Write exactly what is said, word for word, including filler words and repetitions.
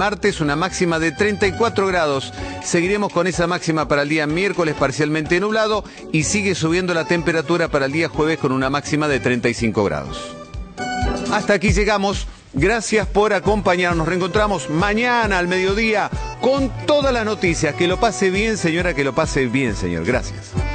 Martes una máxima de treinta y cuatro grados. Seguiremos con esa máxima para el día miércoles parcialmente nublado y sigue subiendo la temperatura para el día jueves con una máxima de treinta y cinco grados. Hasta aquí llegamos. Gracias por acompañarnos. Nos reencontramos mañana al mediodía con todas las noticias. Que lo pase bien, señora, que lo pase bien, señor. Gracias.